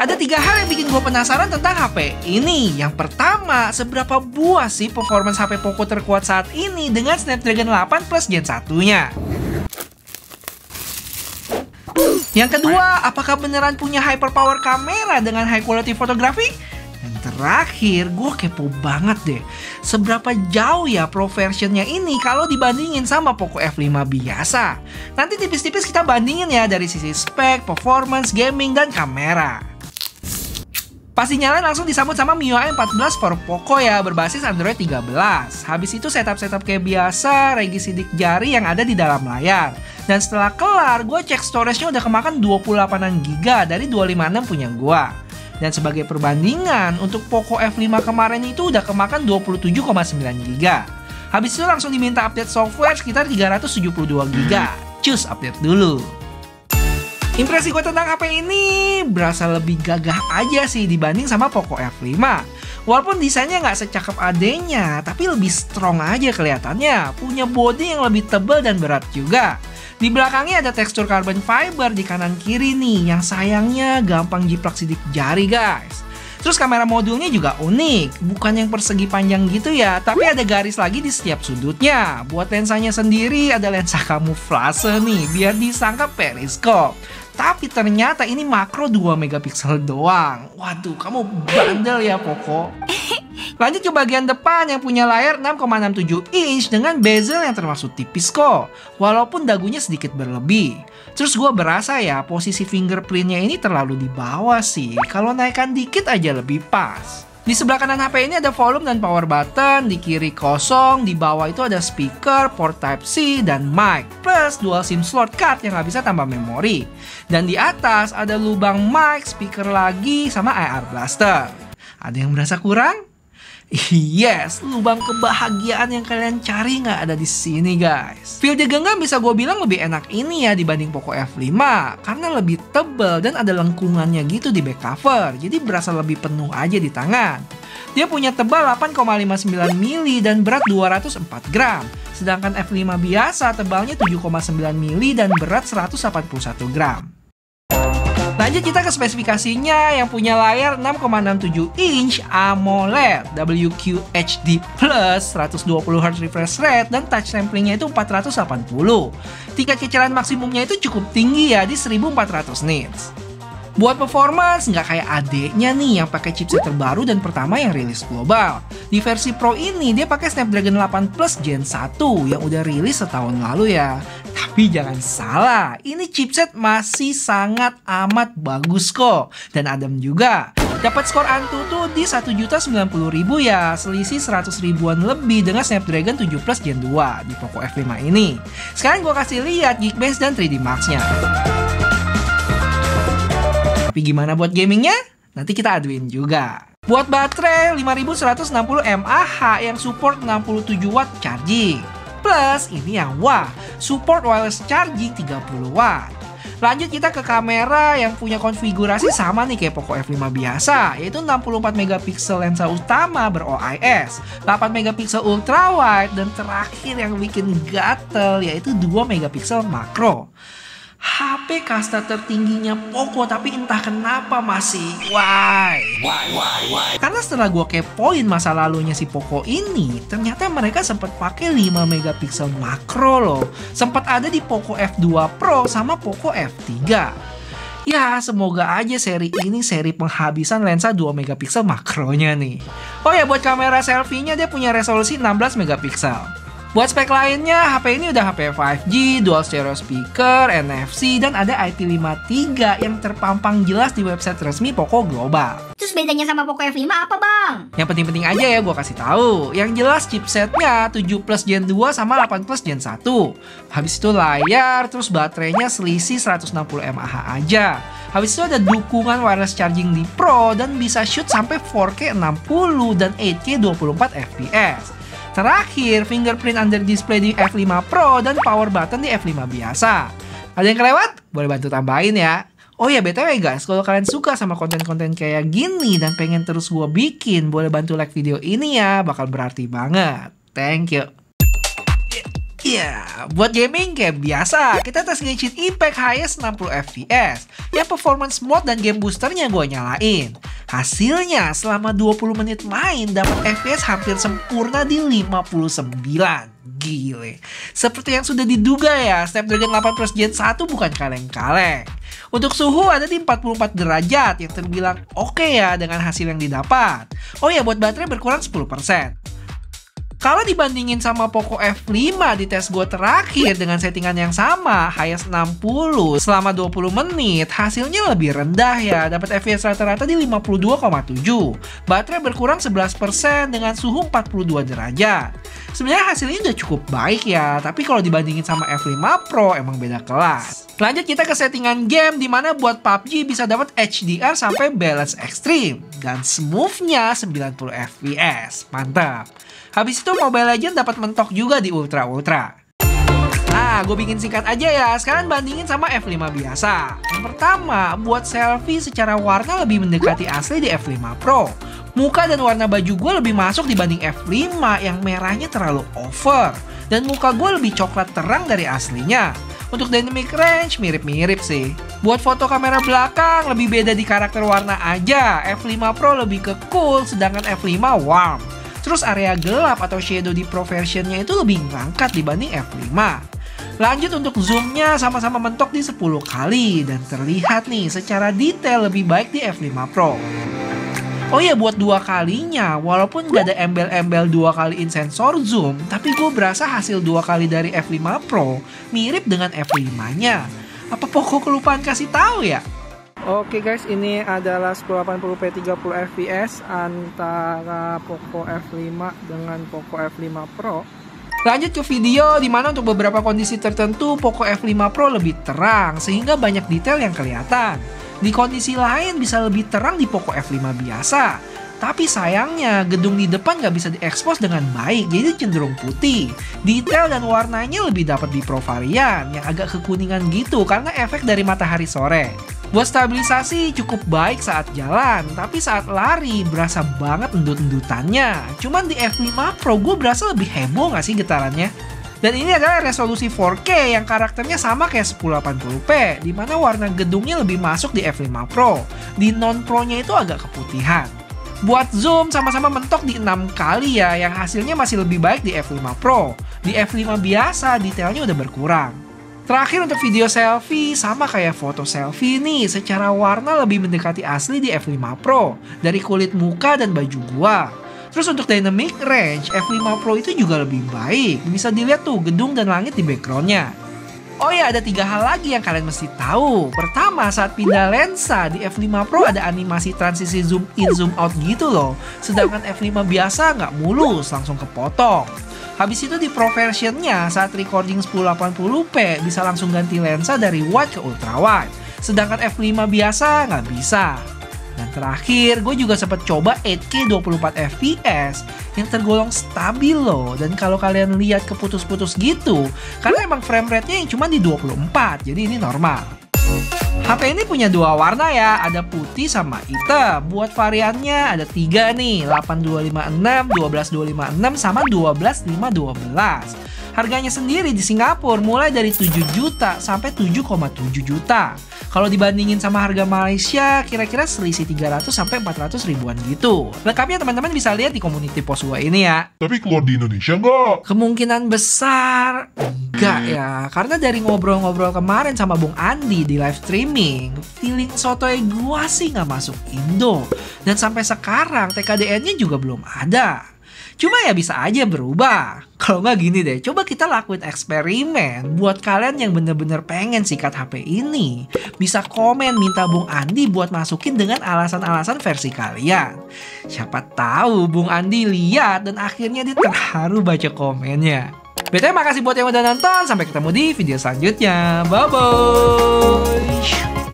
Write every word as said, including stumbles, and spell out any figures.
Ada tiga hal yang bikin gue penasaran tentang H P ini. Yang pertama, seberapa buas sih performance H P Poco terkuat saat ini dengan Snapdragon delapan plus Gen satu-nya? Yang kedua, apakah beneran punya hyperpower kamera dengan high quality fotografi? Dan terakhir, gue kepo banget deh, seberapa jauh ya Pro versionnya ini kalau dibandingin sama Poco F lima biasa. Nanti tipis-tipis kita bandingin ya dari sisi spek, performance, gaming, dan kamera. Pas dinyalain langsung disambut sama M I U I empat belas for Poco ya, berbasis Android tiga belas. Habis itu setup-setup kayak biasa, regi sidik jari yang ada di dalam layar. Dan setelah kelar, gue cek storage-nya udah kemakan dua puluh delapan giga dari dua ratus lima puluh enam punya gue. Dan sebagai perbandingan, untuk Poco F lima kemarin itu udah kemakan dua puluh tujuh koma sembilan giga. Habis itu langsung diminta update software sekitar tiga ratus tujuh puluh dua giga. Cus, update dulu. Impresi gue tentang H P ini berasa lebih gagah aja sih dibanding sama Poco F lima. Walaupun desainnya nggak secakep adenya, tapi lebih strong aja kelihatannya. Punya body yang lebih tebal dan berat juga. Di belakangnya ada tekstur carbon fiber di kanan kiri nih, yang sayangnya gampang jiplak sidik jari guys. Terus kamera modulnya juga unik, bukan yang persegi panjang gitu ya, tapi ada garis lagi di setiap sudutnya. Buat lensanya sendiri ada lensa kamuflase nih, biar disangka periskop. Tapi ternyata ini makro dua megapiksel doang. Waduh, kamu bandel ya Poco. Lanjut ke bagian depan yang punya layar enam koma enam tujuh inch dengan bezel yang termasuk tipis kok, walaupun dagunya sedikit berlebih. Terus gue berasa ya posisi fingerprintnya ini terlalu di bawah sih. Kalau naikkan dikit aja lebih pas. Di sebelah kanan H P ini ada volume dan power button, di kiri kosong, di bawah itu ada speaker, port Type C, dan mic, plus dual SIM slot card yang nggak bisa tambah memori. Dan di atas ada lubang mic, speaker lagi, sama I R blaster. Ada yang merasa kurang? Yes, lubang kebahagiaan yang kalian cari nggak ada di sini guys. Feel di genggam bisa gue bilang lebih enak ini ya dibanding Poco F lima, karena lebih tebal dan ada lengkungannya gitu di back cover, jadi berasa lebih penuh aja di tangan. Dia punya tebal delapan koma lima sembilan mili dan berat dua ratus empat gram, sedangkan F lima biasa tebalnya tujuh koma sembilan mili dan berat seratus delapan puluh satu gram. Lanjut kita ke spesifikasinya yang punya layar enam koma enam tujuh inch AMOLED W Q H D plus, seratus dua puluh hertz refresh rate, dan touch samplingnya itu empat ratus delapan puluh. Tingkat kecilan maksimumnya itu cukup tinggi ya di seribu empat ratus nits. Buat performance nggak kayak adeknya nih yang pakai chipset terbaru dan pertama yang rilis global. Di versi Pro ini dia pakai Snapdragon delapan plus Gen satu yang udah rilis setahun lalu ya. Tapi jangan salah, ini chipset masih sangat amat bagus kok. Dan adem juga. Dapat skor Antutu di satu juta sembilan puluh ribu ya, selisih seratus ribuan lebih dengan Snapdragon tujuh plus Gen dua di Poco F lima ini. Sekarang gue kasih lihat Geekbench dan tiga D Max-nya. Tapi gimana buat gamingnya? Nanti kita aduin juga. Buat baterai lima ribu seratus enam puluh mAh yang support enam puluh tujuh watt charging. Plus ini yang wah, support wireless charging tiga puluh watt. Lanjut kita ke kamera yang punya konfigurasi sama nih kayak Poco F lima biasa, yaitu enam puluh empat megapiksel lensa utama ber-O I S, delapan megapiksel ultra wide, dan terakhir yang bikin gatel yaitu dua megapiksel makro. H P kasta tertingginya Poco, tapi entah kenapa masih why? Why, why, why? Karena setelah gue kepoin masa lalunya si Poco ini, ternyata mereka sempat pakai lima megapiksel makro loh. Sempat ada di Poco F dua Pro sama Poco F tiga. Ya, semoga aja seri ini seri penghabisan lensa dua megapiksel makronya nih. Oh ya, buat kamera selfie-nya dia punya resolusi enam belas megapiksel. Buat spek lainnya, H P ini udah H P lima G, dual stereo speaker, N F C, dan ada I P lima tiga yang terpampang jelas di website resmi Poco Global. Terus bedanya sama Poco F lima apa bang? Yang penting-penting aja ya gue kasih tahu. Yang jelas chipsetnya tujuh plus Gen dua sama delapan plus Gen satu. Habis itu layar, terus baterainya selisih seratus enam puluh mAh aja. Habis itu ada dukungan wireless charging di Pro dan bisa shoot sampai empat K enam puluh dan delapan K dua puluh empat F P S. Terakhir, fingerprint under display di F lima Pro dan power button di F lima biasa. Ada yang kelewat? Boleh bantu tambahin ya. Oh ya, B T W guys, kalau kalian suka sama konten-konten kayak gini dan pengen terus gue bikin, boleh bantu like video ini ya, bakal berarti banget. Thank you. Ya, buat gaming kayak biasa, kita tes Genshin Impact highest enam puluh F P S. Ya performance mode dan game boosternya gue nyalain. Hasilnya selama dua puluh menit main dapat F P S hampir sempurna di lima puluh sembilan. Gile. Seperti yang sudah diduga ya, Snapdragon delapan plus Gen satu bukan kaleng-kaleng. Untuk suhu ada di empat puluh empat derajat yang terbilang oke okay ya dengan hasil yang didapat. Oh ya, buat baterai berkurang sepuluh persen. Kalau dibandingin sama Poco F lima di tes gue terakhir dengan settingan yang sama, highest enam puluh selama dua puluh menit, hasilnya lebih rendah ya, dapat F P S rata-rata di lima puluh dua koma tujuh. Baterai berkurang sebelas persen dengan suhu empat puluh dua derajat. Sebenarnya hasilnya udah cukup baik ya, tapi kalau dibandingin sama F lima Pro emang beda kelas. Lanjut kita ke settingan game, dimana buat P U B G bisa dapat H D R sampai balance ekstrim dan smoothnya sembilan puluh F P S. Mantap. Habis itu Mobile Legends dapat mentok juga di Ultra Ultra. Nah, gue bikin singkat aja ya. Sekarang bandingin sama F lima biasa. Yang pertama, buat selfie secara warna lebih mendekati asli di F lima Pro. Muka dan warna baju gue lebih masuk dibanding F lima yang merahnya terlalu over. Dan muka gue lebih coklat terang dari aslinya. Untuk dynamic range mirip-mirip sih. Buat foto kamera belakang lebih beda di karakter warna aja. F lima Pro lebih ke cool, sedangkan F lima warm. Terus area gelap atau shadow di Pro versionnya itu lebih ngangkat dibanding F lima. Lanjut untuk zoomnya sama-sama mentok di sepuluh kali. Dan terlihat nih secara detail lebih baik di F lima Pro. Oh ya, buat dua kalinya, walaupun gak ada embel-embel dua kali in sensor zoom, tapi gue berasa hasil dua kali dari F lima Pro mirip dengan F lima-nya. Apa Poco kelupaan kasih tahu ya? Oke guys, ini adalah sepuluh delapan puluh p tiga puluh F P S antara Poco F lima dengan Poco F lima Pro. Lanjut ke video, dimana untuk beberapa kondisi tertentu Poco F lima Pro lebih terang sehingga banyak detail yang kelihatan. Di kondisi lain bisa lebih terang di Poco F lima biasa. Tapi sayangnya gedung di depan nggak bisa diekspos dengan baik, jadi cenderung putih. Detail dan warnanya lebih dapat di Pro varian yang agak kekuningan gitu karena efek dari matahari sore. Buat stabilisasi cukup baik saat jalan, tapi saat lari berasa banget endut-endutannya. Cuman di F lima Pro gue berasa lebih heboh nggak sih getarannya? Dan ini adalah resolusi empat K yang karakternya sama kayak sepuluh delapan puluh p, dimana warna gedungnya lebih masuk di F lima Pro. Di non-Pro-nya itu agak keputihan. Buat zoom sama-sama mentok di enam kali ya, yang hasilnya masih lebih baik di F lima Pro. Di F lima biasa detailnya udah berkurang. Terakhir untuk video selfie, sama kayak foto selfie nih, secara warna lebih mendekati asli di F lima Pro dari kulit muka dan baju gua. Terus untuk dynamic range, F lima Pro itu juga lebih baik. Bisa dilihat tuh gedung dan langit di backgroundnya. Oh ya, ada tiga hal lagi yang kalian mesti tahu. Pertama, saat pindah lensa di F lima Pro ada animasi transisi zoom in zoom out gitu loh. Sedangkan F lima biasa nggak mulus, langsung kepotong. Habis itu di Pro versionnya saat recording sepuluh delapan puluh p bisa langsung ganti lensa dari wide ke ultra wide. Sedangkan F lima biasa nggak bisa. Dan terakhir, gue juga sempat coba delapan K dua puluh empat F P S yang tergolong stabil loh. Dan kalau kalian lihat keputus-putus gitu, karena emang frame rate-nya yang cuma di dua puluh empat, jadi ini normal. H P ini punya dua warna ya, ada putih sama hitam. Buat variannya ada tiga nih, delapan dua lima enam, dua belas dua lima enam, sama dua belas lima satu dua. Harganya sendiri di Singapura mulai dari tujuh juta sampai tujuh koma tujuh juta. Kalau dibandingin sama harga Malaysia, kira-kira selisih tiga ratus sampai empat ratus ribuan gitu. Lengkapnya teman-teman bisa lihat di community post gua ini ya. Tapi keluar di Indonesia nggak? Kemungkinan besar enggak ya. Karena dari ngobrol-ngobrol kemarin sama Bung Andi di live streaming, feeling sotoy gua sih nggak masuk Indo. Dan sampai sekarang T K D N-nya juga belum ada. Cuma ya bisa aja berubah. Kalau nggak gini deh, coba kita lakuin eksperimen. Buat kalian yang bener-bener pengen sikat H P ini, bisa komen minta Bung Andi buat masukin dengan alasan-alasan versi kalian. Siapa tahu Bung Andi lihat dan akhirnya dia terharu baca komennya. B T W makasih buat yang udah nonton. Sampai ketemu di video selanjutnya. Bye-bye.